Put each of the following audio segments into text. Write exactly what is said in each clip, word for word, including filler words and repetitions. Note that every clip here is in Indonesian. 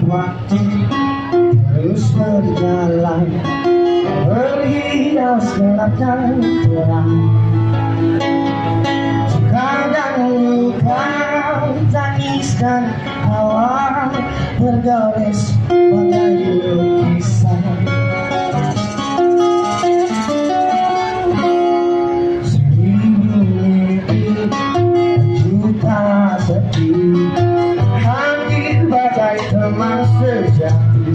waktu terus berjalan, berhias gelap dan terang. Kadang kau tangis dan hawa bergores bagai lukisan. Seribu mimpi, juta sedih, hadir bagai teman sejati.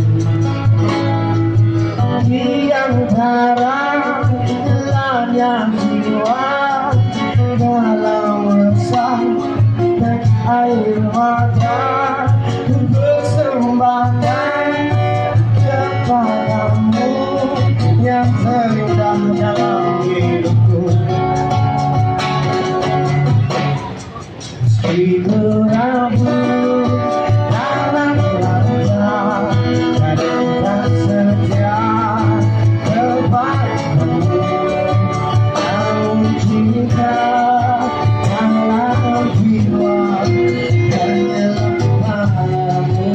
Di antara gelapnya jiwa, dalam resah dan air mata, persembahkan kepadamu yang terindah dalam hidupku. Meski berabuk dalam rangka, kadang tak setia kepadamu. Namun cinta dalam jiwa hanyalah padamu.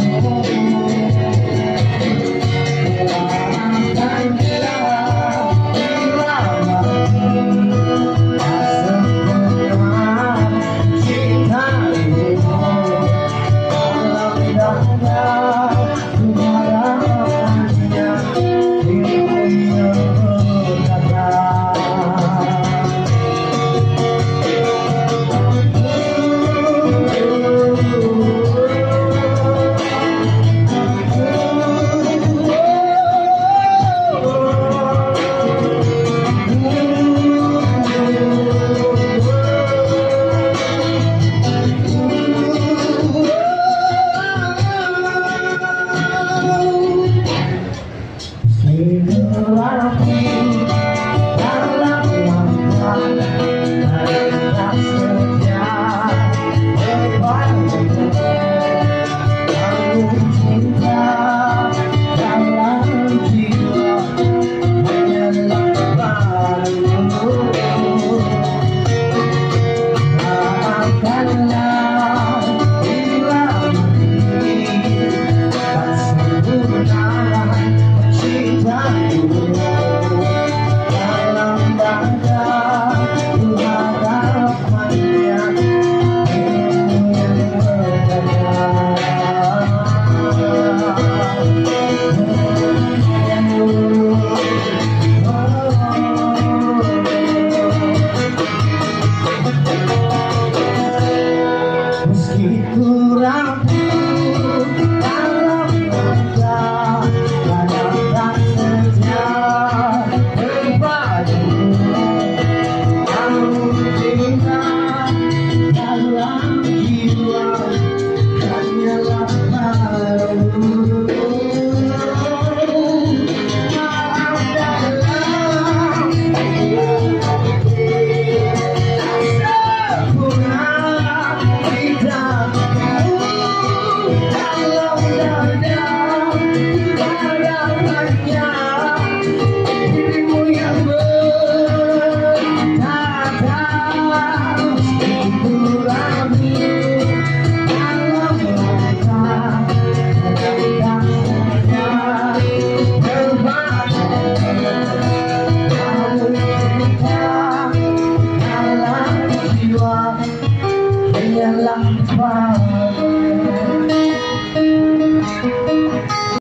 Hanyalah